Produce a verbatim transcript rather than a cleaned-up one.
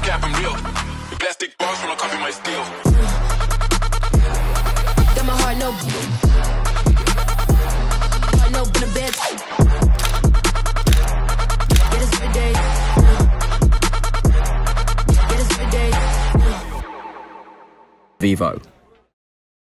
cap, I'm real. The plastic bars when I copy my steel. Got my heart no, heart no in the bed. Get us every day. Get us every day. Vivo.